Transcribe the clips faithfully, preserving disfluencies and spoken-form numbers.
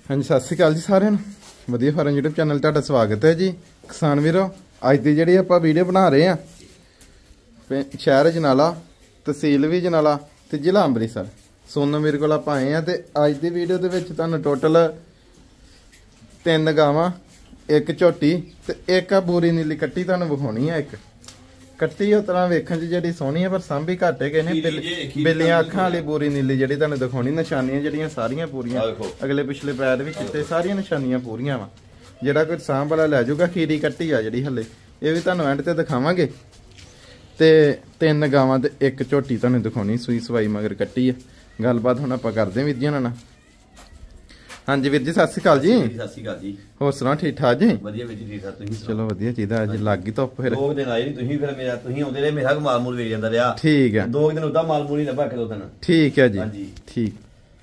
हाँ जी सत श्री अकाल जी सारे वधिया फार्म यूट्यूब चैनल तुहाडा स्वागत है जी। किसान वीरो अज की जी आप वीडियो बना रहे हैं शहर जनाला तहसील भी जनाला तो जिला अमृतसर सोनू मेरे को आप आए हैं। तो अज की वीडियो के तुहानू टोटल तीन गावां एक झोटी तो एक आ बूरी नीली कट्टी तुहानू विखाउणी है। एक कट्टी उस तरह वेखण जी सोहनी है पर सांभी घट है कि बिल्लियां अखां वाली बूरी नीली जी तुहानू दिखाउणी। निशानियां जिहड़ियां सारियां पूरियां अगले पिछले पैर भी चिट्टे सारियां निशानियां पूरियां वा। जिहड़ा कोई सांभ वाला लै जाऊगा खीरी कट्टी आ जिहड़ी हले ये भी तुहानू एंड ते दिखावांगे। ते तीन गावां ते एक झोटी तुहानू दिखाउणी सूई सवाई मगर कट्टी है। गलबात हुण आपां करदे वीर जी नाल। हाँ जी वीर जी सत श्री अकाल जी। सत श्री अकाल जी। होर सुनाओ ठीक ठाक जी? वधिया वीर जी ठीक ठाक तुसीं चलो वधिया चाहिदा। अज लग गई धुप्प फिर दो दिन आए नहीं तुसीं फिर मेरा तुसीं आउंदे रहे मेरा माल मूल वेच जांदा रहा। ठीक है दो दिन उदा माल मूल ही लभा के दो दिन। ठीक है जी। हाँ जी ठीक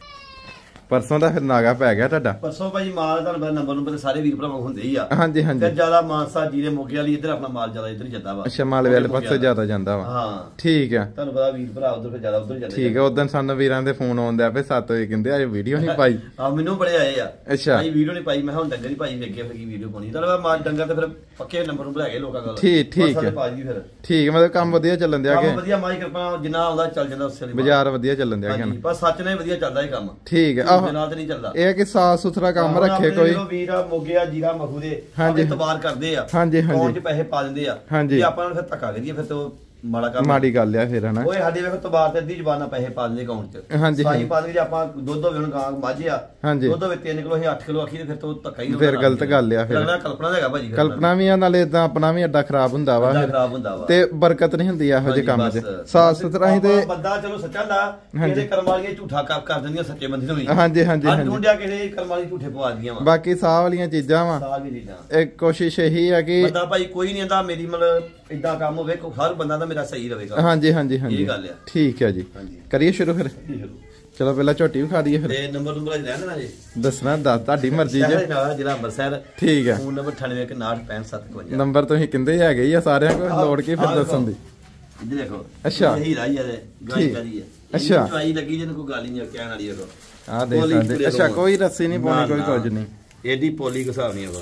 परसों का फिर नागा पै गया तुहाडा? परसों भाई माल तुहानू पता नंबर नंबर सारे वीर भरावां हुंदे ही आ। हाँ जी हाँ जी। ज्यादा मानसा जीरे मोगे वाली इधर अपना माल ज्यादा इधर जांदा वा। अच्छा मालवे वाले पासे ज्यादा जांदा वा। हां ठीक है। तुहानू पता वीर भरा उधर फिर ज्यादा उधर जांदे। ठीक है उदन सन वीरां दे फोन आउंदे पे सत्त बजे कहंदे आज वीडियो नहीं पाई। हां मेनू बड़े आए आ। अच्छा भाई वीडियो नहीं पाई मैं हुण डंगर ही पाई वेखे फिर की वीडियो पानी तुहानू माल डंगर ते फिर पक्के नंबर नंबर हैगे लोकां कोल। ठीक ठीक है फिर ठीक मतलब काम वधिया ਚੱਲਣ ਦਿਆ ਕੰਮ ਵਧੀਆ ਮਾਈ ਕਿਰਪਾ ਜਿੰਨਾ ਆਉਂਦਾ ਚੱਲ ਜਾਂਦਾ ਉਸੇ ਲਈ ਬਾਜ਼ਾਰ ਵਧੀਆ ਚੱਲਣ ਦਿਆ ਹਾਂਜੀ ਬਸ ਸੱਚ ਨਾਲ ਵਧੀਆ ਚੱਲਦਾ ਇਹ ਕੰਮ। ਠੀਕ ਹੈ ਆਹ ਨਾਲ ਤੇ ਨਹੀਂ ਚੱਲਦਾ ਇਹ ਕਿ ਸਾਫ ਸੁਥਰਾ ਕੰਮ ਰੱਖੇ ਕੋਈ ਵੀਰ ਆ ਮੋਗੇ ਆ ਜੀਰਾ ਮਖੂ ਦੇ ਆਪਣੇ ਤਬਾਰ ਕਰਦੇ ਆ ਹਾਂਜੀ ਹਾਂਜੀ ਅਕਾਊਂਟ 'ਚ ਪੈਸੇ ਪਾ ਦਿੰਦੇ ਆ ਤੇ ਆਪਾਂ ਨੂੰ ਫਿਰ ਧੱਕਾ ਕਰੀਏ ਫਿਰ ਤੇ ਮਾੜਾ ਕੰਮ ਮਾੜੀ ਗੱਲ ਆ ਫਿਰ ਹਨਾ। ਓਏ ਸਾਡੇ ਵੇਖੋ ਤਬਾਰ ਤੇ ਅੱਧੀ ਜ਼ਬਾਨਾਂ ਪੈਸੇ ਪਾ ਦਿੰਦੇ ਅਕਾਊਂਟ 'ਚ। ਹਾਂਜੀ ਸਾਈ ਪਾ ਦਿੰਦੇ ਆਪਾਂ ਦੁੱਧ ਹੋਵੇ ਹੁਣ ਗਾਂ ਮਾਝੇ ਆ ਦੁੱਧ ਹੋਵੇ ਤਿੰਨ ਕਿਲੋ ਅਸੀਂ ਅੱਠ ਕਿਲੋ ਆਖੀ ਤੇ ਫਿਰ ਤੋਂ ਧੱਕਾ ਹੀ ਫਿਰ ਗਲਤ ਗੱਲ ਆ। ਫਿਰ ਅਗਲਾ ਕਲਪਨਾ ਦਾ ਹੈਗਾ ਭਾਜੀ ਕਲਪਨਾ ਵੀ ਆ ਨਾਲੇ ਇਦਾਂ ਆਪਣਾ ਵੀ ਅੱਡਾ ਖਰਾਬ ਹੁੰਦਾ ਵਾ ਖਰਾਬ ਹੁੰਦਾ ਵਾ ਤੇ ਬਰਕਤ ਨਹੀਂ ਹੁੰਦੀ ਇਹੋ ਜਿਹੇ ਕੰਮ 'ਚ। ਸਾਫ ਸੁਥਰਾ ਹੀ ਤੇ ਬੰਦਾ ਚਲੋ ਸੱਚਾ ਹੁੰਦਾ ਇਹਦੇ ਕਰਮ ਵਾਲੀਆਂ ਝੂਠਾ ਕਰ ਦਿੰਦੀਆਂ ਸੱਚੇ ਬੰਦੇ ਨੂੰ ਵੀ। ਹਾਂਜੀ ਹਾਂਜੀ ਹਾਂਜੀ ਢੂੰਡਿਆ ਕਿਸੇ ਕਰਮ ਵਾਲੀ ਝੂਠੇ ਪਵਾ ਦਿੰਦੀਆਂ ਵਾ। ਬਾਕੀ ਸਾਹ ਵਾਲੀਆਂ ਚੀਜ਼ਾਂ ਵਾ ਸਾਹ ਵੀ ਚੀਜ਼ਾਂ ਇਹ ਕੋਸ਼ਿਸ਼ ਇਹੀ ਆ ਕਿ ਬੰਦਾ ਭਾਈ ਕੋਈ ਨਹੀਂ ਆਂਦਾ ਮੇਰੀ ਮਤਲਬ ਇਦਾਂ ਕੰਮ ਹੋਵੇ ਹਰ ਬੰਦਾ ਦਾ ਮੇਰਾ ਸਹੀ ਰਹੇਗਾ। ਹਾਂਜੀ ਹਾਂਜੀ ਹਾਂਜੀ ਇਹ ਗੱਲ ਆ। ਠੀਕ ਹੈ ਜੀ ਕਰੀਏ ਸ਼ੁਰੂ ਫਿਰ। ਚਲੋ ਪਹਿਲਾਂ ਝੋਟੀ ਵਿਖਾ ਦਈਏ ਫਿਰ ਤੇ ਨੰਬਰ ਨੰਬਰ ਅਜ ਰਹਿ ਦੇਣਾ ਜੀ ਦੱਸਣਾ ਦੱਸ ਤੁਹਾਡੀ ਮਰਜ਼ੀ ਜੇ। ਜ਼ਿਲ੍ਹਾ ਅੰਮ੍ਰਿਤਸਰ ਠੀਕ ਹੈ। ਫੋਨ ਨੰਬਰ ਅਠਾਨਵੇਂ ਇੱਕ ਉਨਾਹਠ ਪੈਂਹਠ ਸੱਤ ਇਕਵੰਜਾ। ਨੰਬਰ ਤੁਸੀਂ ਕਿੰਦੇ ਹੈਗੇ ਹੀ ਆ ਸਾਰਿਆਂ ਕੋਲ ਲੋੜ ਕੇ ਫਿਰ ਦੱਸਣ ਦੀ। ਇੱਧਰ ਦੇਖੋ ਅੱਛਾ ਇਹੀ ਰਾਈ ਹੈ ਗਾਈ ਕਰੀ ਹੈ। ਅੱਛਾ ਚੁਆਈ ਲੱਗੀ ਜਿਹਨੂੰ ਕੋਈ ਗੱਲ ਹੀ ਨਹੀਂ ਕਹਿਣ ਵਾਲੀ ਦੇਖੋ ਆ ਦੇਖ ਸਕਦੇ। ਅੱਛਾ ਕੋਈ ਰੱਸੀ ਨਹੀਂ ਪਾਉਣੀ ਕੋਈ ਕੁਝ ਨਹੀਂ ਇਹਦੀ ਪੋਲੀ ਕੋ ਹਿਸਾਬ ਨਹੀਂ ਹੈਗਾ।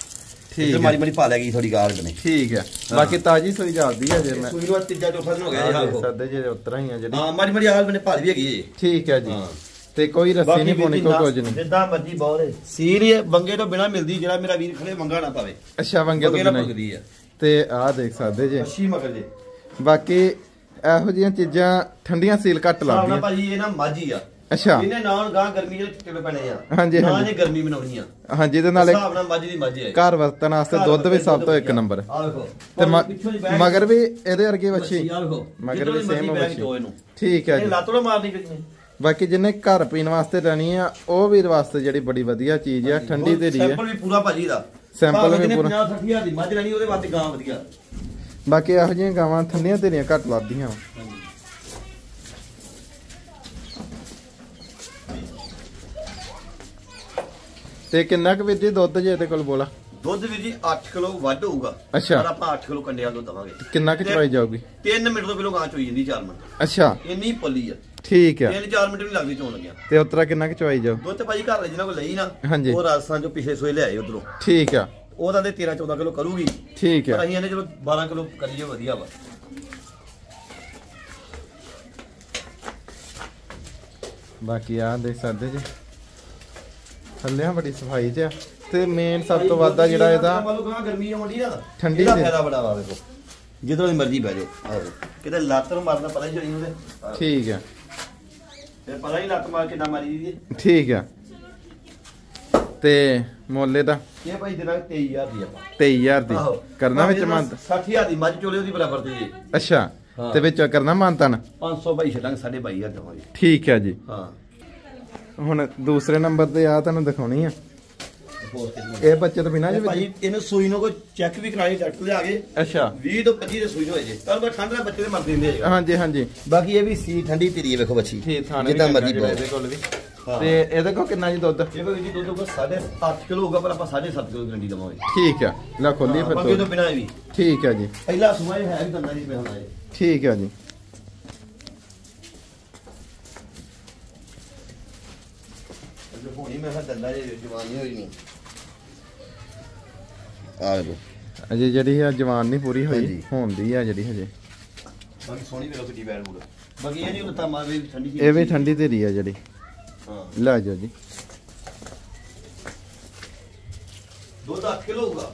ਠੀਕ ਹੈ ਮਾਰੀ ਮਾਰੀ ਪਾ ਲੈਗੀ ਥੋੜੀ ਗਾਲ ਬਣੇ। ਠੀਕ ਹੈ ਬਾਕੀ ਤਾਜੀ ਸੋਈ ਜਾਂਦੀ ਹੈ ਜੇ ਮੈਂ ਸੂਈ ਨੂੰ ਤੀਜਾ ਚੌਥਾ ਦਿਨ ਹੋ ਗਿਆ ਜੀ। ਹਾਂ ਸੱਦੇ ਜੇ ਉਤਰਾ ਹੀ ਆ ਜਿਹੜੀ ਹਾਂ ਮਾਰੀ ਮਾਰੀ ਹਾਲ ਬਣੇ ਭਾਲ ਵੀ ਹੈਗੀ ਜੀ। ਠੀਕ ਹੈ ਜੀ ਤੇ ਕੋਈ ਰੱਸੀ ਨਹੀਂ ਪਾਉਣੀ ਕੋਈ ਕੁਝ ਨਹੀਂ ਜਿੱਦਾਂ ਮਰਜੀ ਬੋਲੇ ਸੀਰੀਅਸ ਬੰਗੇ ਤੋਂ ਬਿਨਾ ਮਿਲਦੀ ਜਿਹੜਾ ਮੇਰਾ ਵੀਰ ਖੜੇ ਮੰਗਾ ਨਾ ਪਾਵੇ। ਅੱਛਾ ਬੰਗੇ ਤੋਂ ਬਿਨਾ ਮਿਲਦੀ ਆ ਤੇ ਆਹ ਦੇਖ ਸਕਦੇ ਜੇ ਅੱਛੀ ਮਗਰ ਜੇ। ਬਾਕੀ ਇਹੋ ਜਿਹੀਆਂ ਚੀਜ਼ਾਂ ਠੰਡੀਆਂ ਸੀਲ ਘੱਟ ਲੱਗਦੀਆਂ ਨਾ ਭਾਜੀ ਇਹ ਨਾ ਮਾਝੀ ਆ। ਅੱਛਾ ਇਹਨੇ ਨਾਲ ਗਾਂ ਗਰਮੀ ਜਿਹੜੇ ਟਿੱਕੇ ਪੈਣੇ ਆ। ਹਾਂਜੀ ਨਾ ਇਹ ਗਰਮੀ ਬਣਾਉਣੀ ਆ। ਹਾਂਜੀ ਤੇ ਨਾਲੇ ਹਿਸਾਬ ਨਾਲ ਮਾਝੀ ਦੀ ਮਾਝੀ ਹੈ ਘਰ ਵਰਤਣ ਵਾਸਤੇ ਦੁੱਧ ਵੀ ਸਭ ਤੋਂ ਇੱਕ ਨੰਬਰ। ਆ ਵੇਖੋ ਤੇ ਮਗਰ ਵੀ ਇਹਦੇ ਵਰਗੀ ਵੱਛੀ ਆ ਵੇਖੋ ਮਗਰ ਵੀ ਸੇਮ ਵੱਛੀ। ਠੀਕ ਹੈ ਜੀ। ਇਹ ਲੱਤ ਨੂੰ ਮਾਰਨੀ ਕਿਸ ਨੇ। ਬਾਕੀ ਜਿਹਨੇ ਘਰ ਪੀਣ ਵਾਸਤੇ ਲੈਣੀ ਆ ਉਹ ਵੀਰ ਵਾਸਤੇ ਜਿਹੜੀ ਬੜੀ ਵਧੀਆ ਚੀਜ਼ ਆ ਠੰਡੀ ਤੇ ਰਹੀ ਆ। ਸੈਂਪਲ ਵੀ ਪੂਰਾ ਭਾਜੀ ਦਾ ਸੈਂਪਲ ਵੀ ਪੂਰਾ ਪੰਜਾਹ ਸੱਠ ਹਜ਼ਾਰ ਦੀ ਮੱਝ ਲੈਣੀ ਉਹਦੇ ਵਾਸਤੇ ਗਾਂ ਵਧੀਆ। ਬਾਕੀ ਇਹੋ ਜਿਹੀਆਂ ਗਾਵਾਂ ਠੰਡੀਆਂ ਤੇਰੀਆਂ ਘੱਟ ਲੱਗਦੀਆਂ। ਤੇ ਕਿੰਨਾ ਕੁ ਵੀਰ ਜੀ ਦੁੱਧ ਜੇ ਇਹਦੇ ਕੋਲ ਬੋਲਾ? ਦੁੱਧ ਵੀਰ ਜੀ ਅੱਠ ਕਿਲੋ ਵੱਧ ਹੋਊਗਾ। ਅੱਛਾ ਪਰ ਆਪਾਂ ਅੱਠ ਕਿਲੋ ਕੰਡਿਆਂ ਤੋਂ ਦਵਾਂਗੇ। ਕਿੰਨਾ ਕੁ ਚਵਾਈ ਜਾਊਗੀ? ਤਿੰਨ ਮਿੰਟ ਤੋਂ ਕਿਲੋ ਗਾਂ ਚੋਈ ਜਾਂਦੀ ਚਾਰ ਮਿੰਟ। ਅੱਛਾ ਇੰਨੀ ਪੋਲੀ ਆ। ਠੀਕ ਆ ਤਿੰਨ ਚਾਰ ਮਿੰਟ ਵੀ ਲੱਗਦੀ ਚੋਣ ਲੱਗਿਆ। ਤੇ ਉਤਰਾ ਕਿੰਨਾ ਕੁ ਚਵਾਈ ਜਾਊ? ਦੁੱਧ ਭਾਈ ਘਰ ਲੈ ਜਿਹਨਾਂ ਕੋਲ ਲਈ ਨਾ ਹਾਂਜੀ ਉਹ ਰਾਜਸਥਾਨ ਚੋਂ ਪਿਛਲੇ ਸੋਏ ਲਿਆਏ ਉਧਰੋਂ। ਠੀਕ ਆ ਉਹ ਤਾਂ ਦੇ ਤੇਰਾਂ ਚੌਦਾਂ ਕਿਲੋ ਕਰੂਗੀ। ਠੀਕ ਆ ਪਰ ਅਸੀਂ ਇਹਨੇ ਚਲੋ ਬਾਰਾਂ ਕਿਲੋ ਕਰੀਏ ਵਧੀਆ ਵਾ। ਬਾਕੀ ਆ ਦੇਖ ਸਕਦੇ ਜੀ ਥੱਲੇ ਬੜੀ ਸਫਾਈ ਚ ਆ ਤੇ ਮੇਨ ਸਭ ਤੋਂ ਵੱਧ ਆ ਜਿਹੜਾ ਇਹਦਾ ਗਰਮੀ ਆਉਂਦੀ ਨਾ ਠੰਡੀ ਦਾ ਫਾਇਦਾ ਬੜਾ ਵਾ ਵੇਖੋ ਜਦੋਂ ਦੀ ਮਰਜ਼ੀ ਬਹਿ ਜਾਓ। ਕਿਤੇ ਲੱਤ ਨੂੰ ਮਾਰਨਾ ਪਤਾ ਹੀ ਨਹੀਂ ਉਹਦੇ। ਠੀਕ ਆ ਤੇ ਪਤਾ ਹੀ ਲੱਤ ਮਾਰ ਕਿੱਦਾਂ ਮਾਰੀ ਦੀ। ਠੀਕ ਆ ਤੇ ਮੁੱਲ ਦਾ ਇਹ ਭਾਈ ਦੇਣਾ ਤੇਈ ਹਜ਼ਾਰ ਦੀ ਆਪਾਂ। ਤੇਈ ਹਜ਼ਾਰ ਦੀ ਕਰਨਾ ਵਿੱਚ ਮੰਨ ਸੱਠ ਹਜ਼ਾਰ ਦੀ ਮੱਝ ਚੋਲੇ ਉਹਦੀ ਬਰਾਬਰ ਤੇ ਜੀ। ਅੱਛਾ ਤੇ ਵਿੱਚ ਕਰਨਾ ਮੰਨਤਨ ਪੰਜ ਸੌ ਭਾਈ ਛੱਡਾਂਗੇ ਸਾਢੇ ਬਾਈ ਹਜ਼ਾਰ ਦਵਾਂਗੇ। ਠੀਕ ਹੈ ਜੀ। ਹਾਂ ਹੁਣ ਦੂਸਰੇ ਨੰਬਰ ਤੇ ਆ ਤੁਹਾਨੂੰ ਦਿਖਾਉਣੀ ਆ ਇਹ ਬੱਚੇ ਤੋਂ ਬਿਨਾ ਜੀ ਭਾਈ ਇਹਨੂੰ ਸੂਈ ਨੂੰ ਕੋਈ ਚੈੱਕ ਵੀ ਕਰਾਈ ਡਾਕਟਰ ਲਿਆ ਕੇ। ਅੱਛਾ ਵੀਹ ਤੋਂ ਪੱਚੀ ਦੇ ਸੂਈ ਹੋਏ ਜੇ ਤਾਂ ਮੈਂ ਠੰਡ ਨਾਲ ਬੱਚੇ ਦੇ ਮਰ ਦਿੰਦੇ ਆ। ਹਾਂਜੀ ਹਾਂਜੀ ਬਾਕੀ ਇਹ ਵੀ ਸੀ ਠੰਡੀ ਤੇਰੀ ਵੇਖੋ ਬੱਚੀ ਜਿੱਦਾਂ ਮਰਜ਼ੀ ਇਹਦੇ ਕੋਲ ਵੀ। ਤੇ ਇਹਦੇ ਕੋਲ ਕਿੰਨਾ ਜੀ ਦੁੱਧ? ਇਹ ਕੋਈ ਜੀ ਦੁੱਧ ਹੋਊਗਾ ਸਾਢੇ ਅੱਠ ਕਿਲੋ ਹੋਊਗਾ ਪਰ ਆਪਾਂ ਸਾਢੇ ਸੱਤ ਕਿਲੋ ਗਰੰਟੀ ਦਵਾਂਗੇ। ਠੀਕ ਆ ਲੈ ਖੋਲੀਏ ਫਿਰ ਤੋਂ ਬਿਨਾ ਵੀ। ਠੀਕ ਆ ਜੀ ਪਹਿਲਾ ਸੂਆ ਇਹ ਹੈ ਵੀ ਦੰਦਾਂ ਦੀ ਪਿਆ ਹੁੰਦਾ। ਠੀਕ ਆ ਜੀ ਅਜੇ ਹੋਣੀ ਮੈਂ ਕਿਹਾ ਦੰਦਾ ਜੇ ਜਵਾਨੀ ਹੋਈ ਨਹੀਂ ਆ ਲੋ ਅਜੇ ਜਿਹੜੀ ਆ ਜਵਾਨ ਨਹੀਂ ਪੂਰੀ ਹੋਈ ਹਾਂਜੀ। ਹੁੰਦੀ ਆ ਜਿਹੜੀ ਹਜੇ ਬਾਕੀ ਸੋਹਣੀ ਵੇਖੋ ਕਿੱਡੀ ਬੈਲ ਬੂਲ ਬਾਕੀ ਇਹ ਨਹੀਂ ਹੁੰਦਾ ਮਾਰ ਵੀ ਠੰਡੀ ਜੀ ਇਹ ਵੀ ਠੰਡੀ ਧੀਰੀ ਆ ਜਿਹੜੀ ਹਾਂ ਲੈ ਜਾਓ ਜੀ ਦੁੱਧ ਅੱਠ ਕਿਲੋ ਹੋਊਗਾ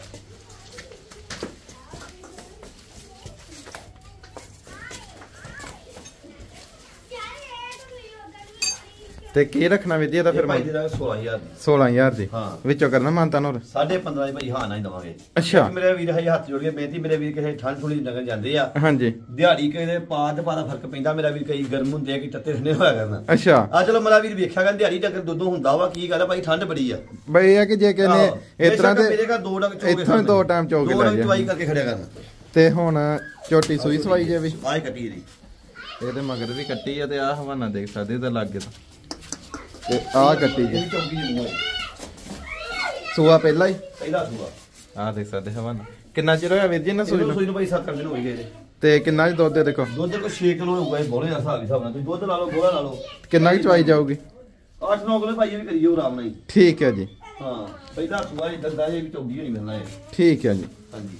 ਤੇ ਕੀ ਰੱਖਣਾ ਵੀਰ ਜੀ ਇਹਦਾ ਫਿਰ ਇਹ ਭਾਈ ਜੀ ਦਾ ਸੋਲਾਂ ਹਜ਼ਾਰ ਦੀ ਸੋਲਾਂ ਹਜ਼ਾਰ ਦੀ ਹਾਂ। ਵਿੱਚੋਂ ਕਰਨਾ ਮਾਨਤਾ ਹੋਰ ਸਾਢੇ ਪੰਦਰਾਂ ਦੀ ਭਾਈ ਹਾਂ ਨਾ ਹੀ ਦਵਾਂਗੇ ਅੱਛਾ। ਇੱਕ ਮੇਰੇ ਵੀਰ ਹਜੇ ਹੱਥ ਜੋੜ ਕੇ ਬੇਨਤੀ ਮੇਰੇ ਵੀਰ ਕਿਸੇ ਠੰਡ ਥੋੜੀ ਨਗਰ ਜਾਂਦੇ ਆ ਹਾਂਜੀ ਦਿਹਾੜੀ ਕਿਸੇ ਪਾਦ ਪਾਦਾ ਫਰਕ ਪੈਂਦਾ ਮੇਰਾ ਵੀਰ ਕਈ ਗਰਮ ਹੁੰਦੇ ਆ ਕਿ ਤੱਤੇ ਠੰਡੇ ਹੋਇਆ ਕਰਨਾ ਅੱਛਾ ਆ ਚਲੋ ਮੇਰਾ ਵੀਰ ਵੇਖਿਆ ਕਰ ਦਿਹਾੜੀ ਟੱਕਰ ਦੁੱਧੋਂ ਹੁੰਦਾ ਵਾ ਕੀ ਗੱਲ ਆ ਭਾਈ ਠੰਡ ਬੜੀ ਆ ਬਈ ਇਹ ਆ ਕਿ ਜੇ ਕਹਿੰਦੇ ਇਸ ਤਰ੍ਹਾਂ ਦੇ ਮੇਰੇ ਘਰ ਦੋ ਡੰਗ ਚੋਗੇ ਇੱਥੋਂ ਹੀ ਦੋ ਟਾਈਮ ਚੋ ਕੇ ਦੋ ਲੈ ਡੰਗ ਜਾ ਚਵਾਈ ਕਰਕੇ ਖੜਿਆ ਕਰਨਾ ਤੇ ਹੁਣ ਝੋਟੀ ਸੂਈ ਸਵਾਈ ਜੇ ਵੀ ਆਹ ਕੱਟੀ ਦੀ ਇਹਦੇ ਮਗਰ ਵੀ ਕੱਟੀ ਆ ਤੇ ਆਹ ਹਵਾਨਾ ਦੇਖ ਸਕਦੇ ਤੇ ਲੱਗੇ ਤਾਂ ਤੇ ਆਹ ਕੱਟੀ ਜੇ ਇਹ ਚੌਕੀ ਜੀ ਮੂੰਹ ਸੂਆ ਪਹਿਲਾਂ ਹੀ ਪਹਿਲਾ ਸੂਆ ਆਹ ਦੇਖ ਸਕਦੇ ਹਵਾਨਾ ਕਿੰਨਾ ਚਿਰ ਹੋਇਆ ਵੀਰ ਜੀ ਨਾ ਸੂਈ ਇਹਨੂੰ ਨੂੰ ਸੂਈ ਨੂੰ ਭਾਈ ਸੱਤ ਦਿਨ ਹੋ ਗਏ ਇਹਦੇ ਤੇ ਕਿੰਨਾ ਜੀ ਦੁੱਧ ਦੇ ਦੇਖੋ ਦੁੱਧ ਕੋ ਛੇ ਕਿਲੋ ਹੋਊਗਾ ਇਹ ਬੋਲੇ ਦਾ ਹਿਸਾਬ ਹਿਸਾਬ ਨਾਲ ਤੁਸੀਂ ਦੁੱਧ ਲਾ ਲਓ ਗੋਲਾ ਲਾ ਲਓ ਕਿੰਨਾ ਕੁ ਚਵਾਈ ਜਾਊਗੀ ਅੱਠ ਨੌ ਕਿਲੋ ਭਾਈ ਇਹ ਵੀ ਕਰੀਓ ਆਰਾਮ ਨਾਲ ਹੀ ਠੀਕ ਹੈ ਜੀ ਹਾਂ ਪਹਿਲਾ ਸੂਆ ਇਹ ਦੰਦਾ ਇਹ ਵੀ ਚੌਗੀ ਨਹੀਂ ਮਿਲਣਾ ਇਹ ਠੀਕ ਹੈ ਜੀ ਹਾਂਜੀ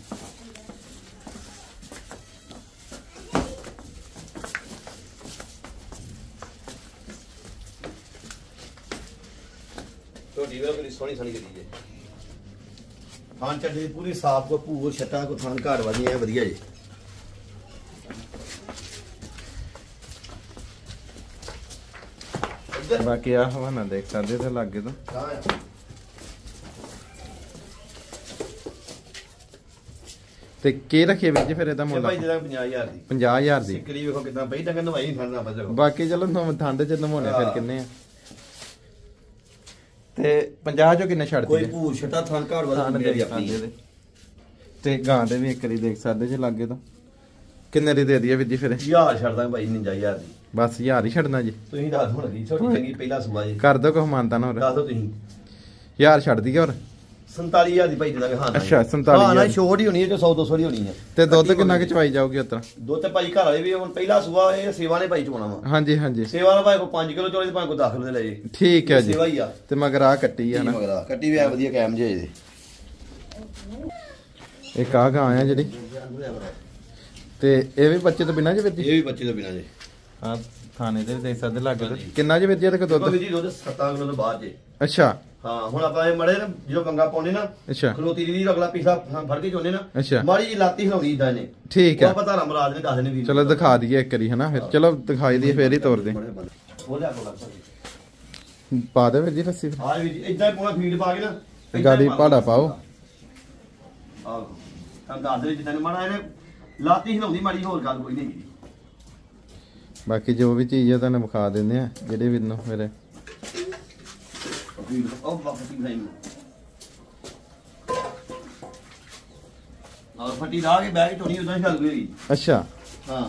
ਤੁਹਾਡੀ ਵੇਲੇ ਬੜੀ ਸੋਹਣੀ ਸੋਹਣੀ ਕਰੀ ਜੇ ਥਾਂ ਚੱਡੀ ਪੂਰੀ ਸਾਫ ਕੋ ਭੂਰ ਛੱਟਾਂ ਕੋ ਥਾਂ ਘਾੜ ਵਾਲੀ ਐ ਵਧੀਆ ਜੀ ਇੱਧਰ ਬਾਕੀ ਆਹ ਹਵਾਨਾ ਦੇਖ ਸਕਦੇ ਤੇ ਲੱਗੇ ਤਾਂ ਹਾਂ ਤੇ ਕੀ ਰੱਖੀਏ ਵੀਰ ਜੀ ਫਿਰ ਇਹਦਾ ਇਹ ਮੁੱਲ ਭਾਈ ਜਿਹੜਾ ਪੰਜਾਹ ਹਜ਼ਾਰ ਦੀ ਪੰਜਾਹ ਹਜ਼ਾਰ ਦੀ ਸਿੱਕਰੀ ਵੇਖੋ ਕਿਦਾਂ ਪਈ ਡੰਗਰ ਨਵਾਈ ਨਹੀਂ ਫੜਨਾ ਬਸ ਬਾਕੀ ਚਲੋ ਨਵ- ਠੰਡ ਚ ਨਮਾਉਣੇ ਫਿਰ ਕਿੰਨੇ ਆ ਤੇ ਪੰਜਾਹ ਚੋਂ ਕਿੰਨੇ ਛੱਡ ਕੋਈ ਦਿੱਤੇ ਭੂਰ ਛੱਟਾ ਥਾਂ ਘਾੜ ਥਾਂ ਵਾਲੀ ਦੇ ਮੇਰੀ ਆਪਣੀ ਖਾਂਦੇ ਦੇ। ਤੇ ਗਾਂ ਦੇ ਵੀ ਇੱਕ ਵਾਰੀ ਦੇਖ ਸਕਦੇ ਜੇ ਲੱਗੇ ਤਾਂ ਕਿੰਨੇ ਦੀ ਦੇ ਦਈਏ ਵੀਰ ਜੀ ਫਿਰ ਹਜ਼ਾਰ ਛੱਡਦਾ ਭਾਈ ਉਣੰਜਾ ਹਜ਼ਾਰ ਦੀ ਬਸ ਹਜ਼ਾਰ ਹੀ ਛੱਡਣਾ ਜੀ ਤੁਸੀਂ ਦੱਸ ਹੁਣ ਕੀ ਛੋਟੀ ਚੰਗੀ ਪਹਿਲਾ ਸੂਆ ਜੀ ਕਰ ਦੋ ਕੋ ਮਾਨਤਾ ਨਾ ਹੋਰ ਦੱਸ ਦਿਓ ਤੁਸੀਂ ਹਜ਼ਾਰ ਛੱਡ ਦਈਏ ਹੋਰ ਸੰਤਾਲੀ ਹਜ਼ਾਰ ਦੀ ਭਾਈ ਦੇ ਦਾਂਗੇ ਹਾਂ ਨਾ ਅੱਛਾ, ਸੰਤਾਲੀ ਹਾਂ ਨਾ ਹਜ਼ਾਰ। ਛੋਟ ਹੀ ਹੋਣੀ ਹੈ ਤੇ ਸੌ ਦੋ ਸੌ ਦੀ ਹੋਣੀ ਹੈ ਤੇ ਦੁੱਧ ਕਿੰਨਾ ਕਿ ਚਵਾਈ ਜਾਊਗੀ ਉਤਰਾ ਦੁੱਧ ਤੇ ਭਾਈ ਘਰ ਵਾਲੇ ਵੀ ਹੁਣ ਪਹਿਲਾ ਸੂਆ ਇਹ ਸੇਵਾ ਨੇ ਭਾਈ ਚੋਣਾ ਵਾ ਹਾਂਜੀ ਹਾਂਜੀ ਸੇਵਾ ਦਾ ਭਾਈ ਕੋ ਪੰਜ ਕਿਲੋ ਚੋਲੇ ਤੇ ਭਾਈ ਕੋ ਦਸ ਕਿਲੋ ਦੇ ਲੈ ਜੇ ਠੀਕ ਹੈ ਜੀ ਸੇਵਾ ਹੀ ਆ ਤੇ ਮਗਰ ਆ ਕੱਟੀ ਆ ਨਾ ਮਗਰਾ ਕੱਟੀ ਵੀ ਆ ਵਧੀਆ ਕਾਇਮ ਜੇ ਇਹਦੇ ਇੱਕ ਆ ਗਾਂ ਆ ਜਿਹੜੀ ਤੇ ਇਹ ਵੀ ਬੱਚੇ ਤੋਂ ਬਿਨਾਂ ਜੀ ਵੀਰ ਇਹ ਜੀ ਵੀ ਬੱਚੇ ਤੋਂ ਬਿਨਾ ਜੇ ਆ ਥਾਣੇ ਦੇ ਵੀ ਦੇਖ ਸਕਦੇ ਲੱਗੇ ਤਾਂ ਕਿੰਨਾ ਜੀ ਵੀਰ ਜੀ ਇਹਦੇ ਕੋ ਦੁੱਧ ਦੁੱਧ ਜੀ ਦੁੱਧ ਸੱਤਾਂ ਕਿਲੋ ਤੋਂ ਬਾਅਦ ਜੇ ਅੱਛਾ ਹਾਂ ਹੁਣ ਆਪਾਂ ਇਹ ਮੜੇ ਨਾ ਜਦੋਂ ਬੰਗਾ ਪਾਉਣੇ ਨਾ ਅੱਛਾ ਖਲੋਤੀ ਦੀ ਅਗਲਾ ਪਿਛਲਾ ਫੜ ਕੇ ਚੋਨੇ ਨਾ ਅੱਛਾ ਮਾੜੀ ਜੀ ਲਾਤੀ ਹਿਲਾਉਣੀ ਇਦਾਂ ਨੇ ਠੀਕ ਉਹ ਹੈ ਪਤਾ ਨਾ ਮਰਾਜ ਨੇ ਦੱਸ ਦੇਣੇ ਵੀਰ ਚਲੋ ਦਿਖਾ ਦਈਏ ਇੱਕ ਵਾਰੀ ਹਨਾ ਫਿਰ ਚਲੋ ਦਿਖਾਈ ਦਈਏ ਫੇਰ ਹੀ ਤੋਰ ਦੇ ਉਹ ਲਿਆ ਕੋਲ ਆ ਪਾ ਦੇ ਵੀਰ ਜੀ ਰੱਸੀ ਫਿਰ। ਆ ਵੀ ਇਦਾਂ ਹੀ ਪੂਰਾ ਫੀਡ ਪਾ ਕੇ ਨਾ ਏਦਾਂ ਹੀ ਗਾੜੀ ਪਾ ਭਾੜਾ ਪਾਓ ਆਹੋ ਤਾਂ ਦੱਸ ਦੇ ਜਿੱਦਾਂ ਮਾੜਾ ਇਹਨੇ ਲਾਤੀ ਹਿਲਾਉਂਦੀ ਮਾੜੀ ਹੋਰ ਗੱਲ ਕੋਈ ਨਹੀਂ ਬਾਕੀ ਜੋ ਵੀ ਚੀਜ਼ ਹੈ ਤੁਹਾਨੂੰ ਵਿਖਾ ਦਿੰਦੇ ਆ ਜਿਹੜੇ ਵੀ ਨੂੰ ਮੇਰੇ ਉਹ ਵਾਪਸ ਹੀ ਨਹੀਂ ਆ ਫੱਟੀ ਲਾ ਕੇ ਬੈਗ ਝੋਣੀ ਉਦਾਂ ਹੀ ਚੱਲ ਗਈ ਅੱਛਾ ਹਾਂ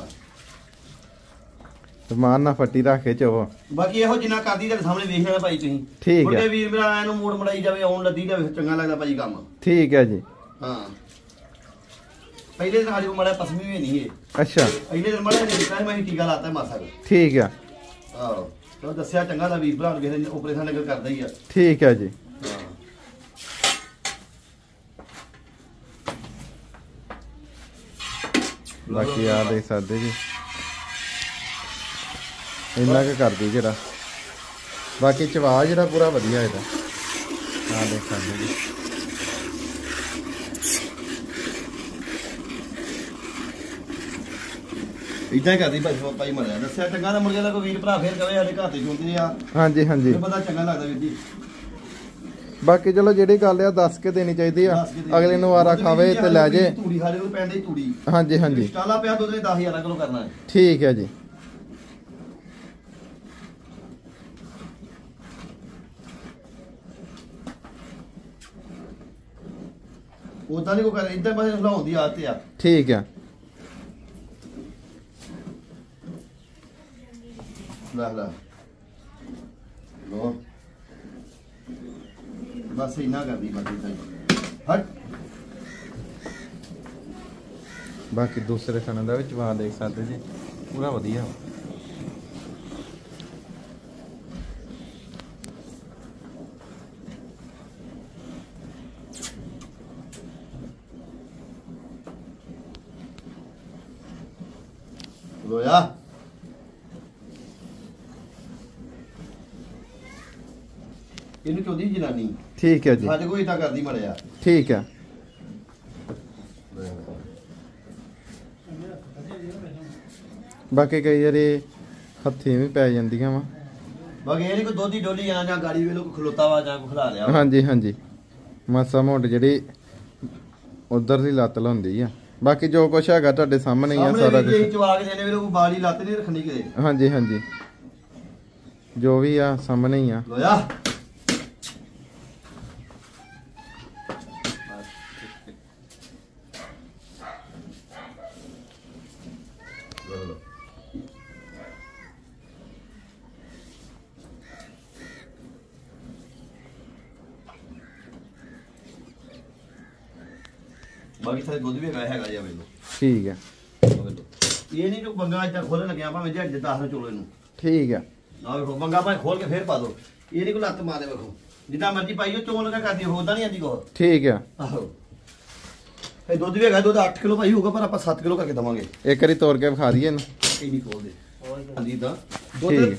ਸਮਾਨ ਨਾ ਫੱਟੀ ਰੱਖ ਕੇ ਚਵੋ ਬਾਕੀ ਇਹੋ ਜਿੰਨਾ ਕਰਦੀ ਤੁਹਾਡੇ ਸਾਹਮਣੇ ਵੇਖ ਲੈਣਾ ਭਾਈ ਤੁਸੀਂ ਠੀਕ ਹੈ। ਮੁੰਡੇ ਵੀਰ ਮੇਰਾ ਇਹਨੂੰ ਮੋੜ ਮੜਾਈ ਜਾਵੇ ਆਉਣ ਲੱਦੀ ਜਾਵੇ ਚੰਗਾ ਲੱਗਦਾ ਭਾਈ ਕੰਮ ਠੀਕ ਹੈ ਜੀ ਹਾਂ ਪਹਿਲੇ ਦਿਨ ਹਾਲੇ ਮੜਾ ਪਸਮੀ ਵੀ ਨਹੀਂ ਇਹ ਅੱਛਾ ਪਹਿਲੇ ਦਿਨ ਮੜਾ ਨਹੀਂ ਦਿੱਤਾ ਮੈਂ ਟੀਕਾ ਲਾਤਾ ਮਾਸਾ ਕੋ ਠੀਕ ਆ ਆਹੋ ਤੋ ਦੱਸਿਆ ਚੰਗਾ ਦਾ ਵੀਰ ਭਰਾ ਨੂੰ ਕਿਸੇ ਆਪਰੇਸ਼ਨ ਨਗਰ ਕਰਦਾ ਹੀ ਆ ਠੀਕ ਹੈ ਜੀ ਹਾਂ ਬਾਕੀ ਆ ਦੇਖ ਸਕਦੇ ਜੀ ਇੰਨਾ ਕੁ ਕਰਦੀ ਜਿਹੜਾ ਬਾਕੀ ਚਵਾ ਜਿਹੜਾ ਪੂਰਾ ਵਧੀਆ ਇਹਦਾ ਆ ਦੇਖ ਸਕਦੇ ਜੀ ਇਦਾਂ ਹੀ ਕਰਦੀ ਭਾਈ ਭਾਈ ਮਰਿਆ ਦੱਸਿਆ ਚੰਗਾ ਦਾ ਮੁਰਗੇ ਦਾ ਕੋਈ ਵੀਰ ਭਰਾ ਫੇਰ ਕਵੇ ਸਾਡੇ ਘਰ ਤੇ ਚੁੰਦੇ ਆ ਹਾਂਜੀ ਹਾਂਜੀ ਤੇ ਪਤਾ ਚੰਗਾ ਲੱਗਦਾ ਵੀਰ ਜੀ ਬਾਕੀ ਚਲੋ ਜਿਹੜੀ ਗੱਲ ਆ ਦੱਸ ਕੇ ਦੇਣੀ ਚਾਹੀਦੀ ਆ ਦੱਸ ਕੇ ਦੇ- ਅਗਲੇ ਨੂੰ ਵਾਰਾ ਖਾਵੇ ਤੇ ਲੈ ਜੇ ਤੂੜੀ ਸਾਡੇ ਨੂੰ ਪੈਂਦੀ ਤੂੜੀ ਹਾਂਜੀ ਹਾਂਜੀ ਸਟਾਲਾ ਪਿਆ ਦੁੱਧ ਨੇ ਦਸ ਹਜ਼ਾਰ ਕਿਲੋ ਕਰਨਾ ਹੈ ਠੀਕ ਹੈ ਜੀ ਉਦਾਂ ਨਹੀਂ ਕੋ ਕਰ ਇਦਾਂ ਬਸ ਹਿਲਾਉਣ ਦੀ ਆਦਤ ਆ ਠੀਕ ਆ ਲੈ ਲੈ ਲੋ ਬਸ ਇਨਾ ਕਰਦੀ ਬਾਕੀ ਤਾਂ ਹਟ ਬਾਕੀ ਦੂਸਰੇ ਥਾਣੇ ਦਾ ਵੀ ਚਵਾ ਦੇਖ ਸਕਦੇ ਜੀ ਪੂਰਾ ਵਧੀਆ ਲੋਇਆ ਇਹਨੂੰ ਚੋਦੀ ਜਨਾਨੀ ਠੀਕ ਹੈ ਜੀ ਸਾਡੇ ਕੋਈ ਤਾਂ ਕਰਦੀ ਮੜਿਆ ਠੀਕ ਹੈ ਬਾਕੀ ਕਈ ਵਾਰੀ ਹੱਥੀਂ ਵੀ ਪੈ ਜਾਂਦੀਆਂ ਵਾ ਬਾਕੀ ਇਹ ਨਹੀਂ ਕੋਈ ਦੋਧੀ ਡੋਲੀ ਆ ਜਾਂ ਗਾੜੀ ਵੇਲੇ ਖਲੋਤਾ ਵਾ ਜਾਂ ਖਲਾ ਲਿਆ ਹਾਂਜੀ ਹਾਂਜੀ ਮਾਸਾ ਮੋਟ ਜਿਹੜੀ ਉਧਰ ਦੀ ਲੱਤ ਲਾਉਂਦੀ ਆ ਬਾਕੀ ਜੋ ਕੁਛ ਹੈਗਾ ਤੁਹਾਡੇ ਸਾਹਮਣੇ ਹੀ ਆ ਸਾਰਾ ਕੁਝ ਚਵਾ ਕੇ ਦੇਣੇ ਵੇਲੇ ਕੋਈ ਬਾੜੀ ਲੱਤ ਨਹੀਂ ਰੱਖਣੀ ਕਿਤੇ ਹਾਂਜੀ ਹਾਂਜੀ ਜੋ ਵੀ ਆ ਸਾਹਮਣੇ ਹੀ ਆ ਲੋਇਆ ਬਾਕੀ ਸਾਰੇ ਦੁੱਧ ਵੀ ਹੈਗਾ ਹੈਗਾ ਜੀ ਮੈਨੂੰ ਠੀਕ ਹੈ ਇਹ ਨਹੀਂ ਕਿ ਬੰਗਾ ਅੱਜ ਖੋਲਣ ਲੱਗਿਆ ਭਾਵੇਂ ਜੇ ਅੱਜ ਦਸ ਨੂੰ ਚੋਲੇ ਨੂੰ ਠੀਕ ਹੈ ਆ ਵੇਖੋ ਬੰਗਾ ਭਾਵੇਂ ਖੋਲ ਕੇ ਫੇਰ ਪਾ ਦੋ ਇਹ ਨਹੀਂ ਕੋ ਲੱਤ ਮਾਰੇ ਵੇਖੋ ਜਿੱਦਾਂ ਮਰਜ਼ੀ ਪਾਈਓ ਚੋਲ ਲਗਾ ਕਰਦੀ ਹੋਦਾ ਨਹੀਂ ਆਂਦੀ ਕੋ ਠੀਕ ਆ ਆਹੋ ਇਹ ਦੁੱਧ ਵੀ ਹੈਗਾ ਦੁੱਧ ਅੱਠ ਕਿਲੋ ਭਾਈ ਹੋਊਗਾ ਪਰ ਆਪਾਂ ਸੱਤ ਕਿਲੋ ਕਰਕੇ ਦਵਾਂਗੇ ਇੱਕ ਵਾਰੀ ਤੋੜ ਕੇ ਵਿਖਾ ਦਈਏ ਇਹਨੂੰ ਇਹ ਨਹੀਂ ਖੋਲਦੇ ਆਂਦੀ ਤਾਂ ਠੀਕ ਦੁੱਧ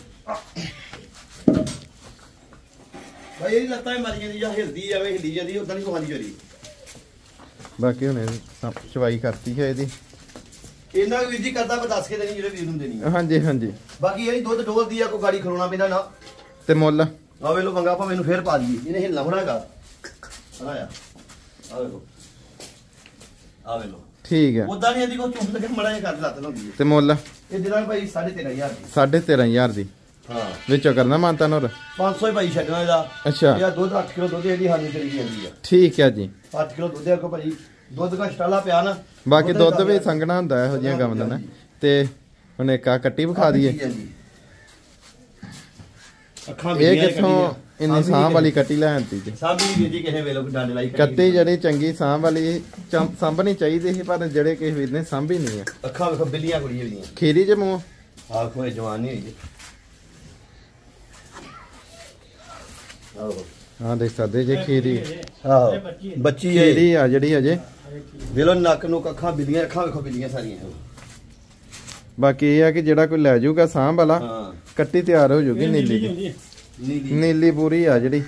ਭਾਈ ਇਹ ਲੱਤਾਂ ਹੀ ਮਰ ਜਾਂਦੀ ਜਾਂ ਹਿਲਦੀ ਜਾਵੇ ਹਿੱਲੀ ਜਾਂਦੀ ਉਦਾਂ ਨਹੀਂ ਕੋਹਾਂਦੀ ਜਰੀ ਬਾਕੀ ਹੁਣ ਚਵਾਈ ਕਰਤੀ ਹੈ ਇਹਦੀ ਇਹਨਾਂ ਵੀਰ ਜੀ ਕਰਦਾ ਪਰ ਦੱਸ ਕੇ ਦੇਣੀ ਜਿਹੜੇ ਵੀਰ ਨੂੰ ਦੇਣੀ ਹਾਂਜੀ ਹਾਂਜੀ ਬਾਕੀ ਇਹ ਦੁੱਧ ਡੋਲਦੀ ਆ ਕੋਈ ਗਾੜੀ ਖਲੋਣਾ ਪੈਂਦਾ ਨਾ ਤੇ ਮੁੱਲ ਆ ਵੇਲੋ ਮੰਗਾ ਆਪਾਂ ਮੈਨੂੰ ਫੇਰ ਪਾ ਦਈਏ ਇਹਨੇ ਹਿੱਲਣਾ ਹੋਣਾ ਹੈਗਾ ਆਇਆ ਆ ਵੇਲੋ ਆ ਵੇਲੋ ਠੀਕ ਹੈ ਉਦਾਂ ਨਹੀਂ ਇਹਦੀ ਕੋਈ ਚੁੰਮ ਲੱਗੇ ਮੜਾ ਜਿਹਾ ਕਰ ਲੱਤ ਲਾਉਂਦੀ ਤੇ ਮੁੱਲ ਇਹ ਦਿਨਾਂ ਭਾਈ ਸਾਢੇ ਤੇਰਾਂ ਹਜ਼ਾਰ ਦੀ ਸਾਢੇ ਤੇਰਾਂ ਹਜ਼ਾਰ ਦੀ ਹਾਂ ਵਿੱਚੋਂ ਕਰਨਾ ਮਾਨਤਾ ਨੋਰ ਪੰਜ ਸੌ ਹੀ ਭਾਈ ਛੱਡਣਾ ਇਹਦਾ ਅੱਛਾ ਇਹ ਦੁੱਧ ਅੱਠ ਕਿਲੋ ਦੁੱਧ ਇਹਦੀ ਹਾਨੀ ਕਰੀ ਜਾਂਦੀ ਆ ਠੀਕ ਹੈ ਜੀ ਅੱਠ ਕਿਲੋ ਦੁੱਧ ਆ ਕੋ ਭਾਈ ਦੁੱਧ ਦਾ ਸਟਾਲਾ ਪਿਆ ਨਾ ਬਾਕੀ ਦੁੱਧ ਵੀ ਸੰਘਣਾ ਹੁੰਦਾ ਇਹੋ ਜਿਹੀਆਂ ਗਾਵਾਂ ਦਾ ਨਾ ਤੇ ਹੁਣ ਇੱਕ ਆ ਕੱਟੀ ਵਿਖਾ ਦਈਏ ਅੱਖਾਂ ਇਹ ਕਿੱਥੋਂ ਇੰਨੀ ਸਾਂਭ ਵਾਲੀ ਕੱਟੀ ਲੈ ਆਂਦੀ ਜੀ ਸਾਬੀ ਵੀਰ ਜੀ ਕਿਸੇ ਵੇਲੇ ਡੰਡ ਲਾਈ ਕੱਟੀ ਜਿਹੜੀ ਚੰਗੀ ਸਾਂਭ ਵਾਲੀ ਸਾਂਭਣੀ ਚਾਹੀਦੀ ਸੀ ਪਰ ਜਿਹੜੇ ਕਿਸੇ ਵੀਰ ਨੇ ਸਾਂਭੀ ਨਹੀਂ ਆ ਅੱਖਾਂ ਵੇਖੋ ਬਿੱਲੀਆਂ ਕੁੜੀਆਂ ਵੀਆਂ ਖੀਰੀ ਜੇ ਮੂੰਹ ਆਖੋ ਇਹ ਜਵਾਨ ਨਹੀਂ ਹੋਈ ਆਹੋ ਹਾਂ ਦੇਖ ਸਕਦੇ ਜੇ ਖੀਰੀ ਆਹੋ ਬੱਚੀ ਹੈ ਖੀਰੀ ਆ ਜਿਹੜੀ ਅਜੇ ਵੇਲੋ ਨੱਕ ਨੂੰ ਅੱਖਾਂ ਬਿੱਲੀਆਂ ਅੱਖਾਂ ਵੇਖੋ ਬਿੱਲੀਆਂ ਸਾਰੀਆਂ ਬਾਕੀ ਇਹ ਆ ਕਿ ਜਿਹੜਾ ਕੋਈ ਲੈ ਜਾਊਗਾ ਸਾਂਭ ਵਾਲਾ ਹਾਂ ਕੱਟੀ ਤਿਆਰ ਹੋ ਜਾਊਗੀ ਨੀਲੀ ਦੀ ਨੀਲੀ ਨੀਲੀ ਪੂਰੀ ਆ ਜਿਹੜੀ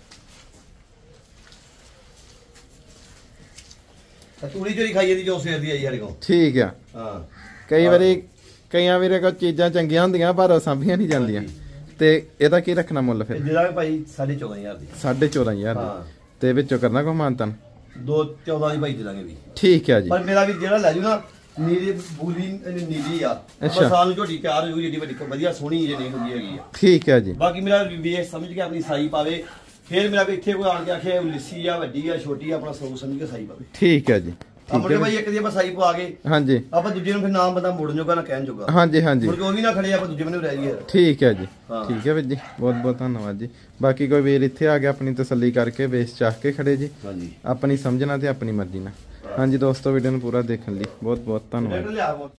ਤੂੜੀ ਚੋਰੀ ਖਾਈ ਜਾਂਦੀ ਜੋ ਸਵੇਰ ਦੀ ਆਈ ਸਾਡੇ ਕੋਲ ਠੀਕ ਆ ਹਾਂ ਕਈ ਵਾਰੀ ਕਈਆਂ ਵੀਰੇ ਕੋਲ ਚੀਜ਼ਾਂ ਚੰਗੀਆਂ ਹੁੰਦੀਆਂ ਪਰ ਉਹ ਸਾਂਭੀਆਂ ਨਹੀਂ ਜਾਂਦੀਆਂ ਤੇ ਇਹਦਾ ਕੀ ਰੱਖਣਾ ਮੁੱਲ ਫਿਰ ਜਿਹੜਾ ਵੀ ਭਾਈ ਸਾਢੇ ਚੌਦਾਂ ਹਜ਼ਾਰ ਦੀ ਸਾਢੇ ਚੌਦਾਂ ਹਜ਼ਾਰ ਹਾਂ ਦੀ ਤੇ ਵਿੱਚੋਂ ਕਰਨਾ ਕੋ ਮਾਨਤਨ ਦੋ ਚੌਦਾਂ ਦੀ ਭਾਈ ਦੇ ਦਾਂਗੇ ਵੀ ਠੀਕ ਆ ਜੀ ਪਰ ਮੇਰਾ ਵੀ ਜਿਹੜਾ ਲੈ ਜੂ ਨਾ ਨੀਲੀ ਬੂਲੀ ਨੀਲੀ ਆ ਅੱਛਾ। ਸਾਲ ਨੂੰ ਝੋਟੀ ਤਿਆਰ ਹੋ ਜੂਗੀ ਜਿਹੜੀ ਵੱਡੀ ਵਧੀਆ ਸੋਹਣੀ ਜਿਹੜੀ ਹੁੰਦੀ ਹੈਗੀ ਆ ਠੀਕ ਆ ਜੀ ਬਾਕੀ ਮੇਰਾ ਵੇਖ ਸਮਝ ਕੇ ਆਪਣੀ ਸਾਈ ਪਾਵੇ ਫਿਰ ਮੇਰਾ ਵੀ ਇੱਥੇ ਕੋਈ ਆਣ ਕੇ ਆਖੇ ਲਿੱਸੀ ਆ ਵੱਡੀ ਆ ਛੋਟੀ ਆ ਆਪਣਾ ਸੋਚ ਸਮਝ ਕੇ ਸਾਈ ਪਾਵੇ ਠੀਕ ਆ ਜੀ ਆਪਣੇ ਭਾਈ ਇੱਕ ਦੀ ਆਪਾਂ ਸਾਈ ਪਵਾ ਕੇ ਹਾਂਜੀ ਆਪਾਂ ਦੂਜੇ ਨੂੰ ਫਿਰ ਨਾਮ ਬੰਦਾ ਮੋੜਨ ਜੋਗਾ ਨਾ ਕਹਿਣ ਜੋਗਾ ਹਾਂਜੀ ਹਾਂਜੀ ਮੁੜ ਕੇ ਉਹ ਵੀ ਨਾ ਖੜੇ ਆਪਾਂ ਦੂਜੇ ਬੰਨੇ ਰਹਿ ਜਾਈਏ ਠੀਕ ਹੈ ਜੀ ਹਾਂ। ਠੀਕ ਹੈ ਵੀਰ ਜੀ ਬਹੁਤ ਬਹੁਤ ਧੰਨਵਾਦ ਜੀ ਬਾਕੀ ਕੋਈ ਵੀਰ ਇੱਥੇ ਆ ਗਿਆ ਆਪਣੀ ਤਸੱਲੀ ਕਰਕੇ ਵੇਚ ਚਾਹ ਕੇ ਖੜੇ ਜੀ ਹਾਂਜੀ ਆਪਣੀ ਸਮਝਣਾ ਤੇ ਆਪਣੀ ਮਰਜ਼ੀ ਨਾਲ ਹਾਂਜੀ ਦੋਸਤੋ ਵੀਡੀਓ ਨੂੰ ਪੂਰਾ ਦੇਖਣ ਲਈ ਬਹੁਤ ਬਹੁਤ ਧੰਨਵਾਦ ਲਿਆ